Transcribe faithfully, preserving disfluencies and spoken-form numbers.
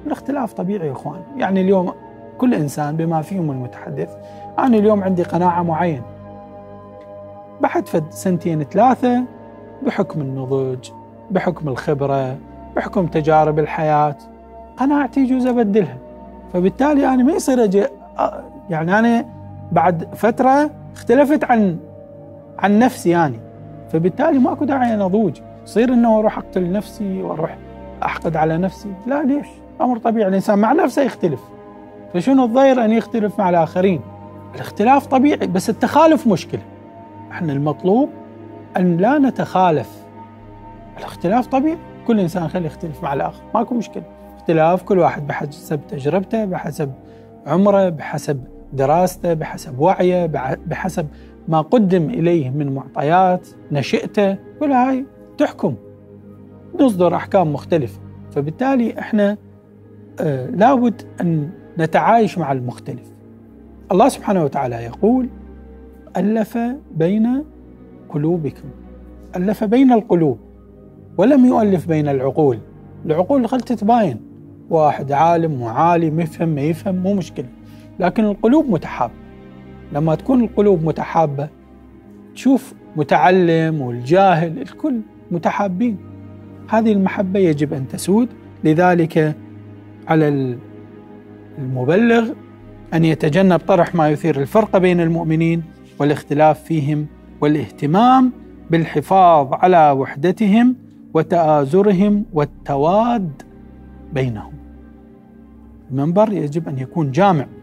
الاختلاف طبيعي يا إخوان. يعني اليوم كل إنسان بما فيهم المتحدث، أنا اليوم عندي قناعة معينة، بعد فد سنتين ثلاثة بحكم النضج، بحكم الخبرة، بحكم تجارب الحياة، قناعتي يجوز أبدلها. فبالتالي أنا ما يصير أجي يعني أنا بعد فترة اختلفت عن عن نفسي يعني، فبالتالي ماكو داعي نضوج، يصير إنه أروح أقتل نفسي وأروح أحقد على نفسي. لا، ليش؟ أمر طبيعي، الإنسان مع نفسه يختلف، فشنو الضير أن يختلف مع الآخرين؟ الاختلاف طبيعي، بس التخالف مشكلة. احنا المطلوب أن لا نتخالف. الاختلاف طبيعي، كل إنسان خليه يختلف مع الآخر، ماكو مشكلة. اختلاف كل واحد بحسب تجربته، بحسب عمره، بحسب دراسته، بحسب وعيه، بحسب ما قدم إليه من معطيات، نشئته، كل هاي تحكم، نصدر أحكام مختلفة. فبالتالي احنا آه لابد أن نتعايش مع المختلف. الله سبحانه وتعالى يقول: ألف بين قلوبكم، ألف بين القلوب ولم يؤلف بين العقول. العقول خل تتباين، واحد عالم وعالم يفهم ما يفهم مو مشكلة، لكن القلوب متحابة. لما تكون القلوب متحابة تشوف متعلم والجاهل الكل متحابين، هذه المحبة يجب أن تسود. لذلك على المبلغ أن يتجنب طرح ما يثير الفرق بين المؤمنين والاختلاف فيهم، والاهتمام بالحفاظ على وحدتهم وتآزرهم والتواد بينهم. المنبر يجب أن يكون جامع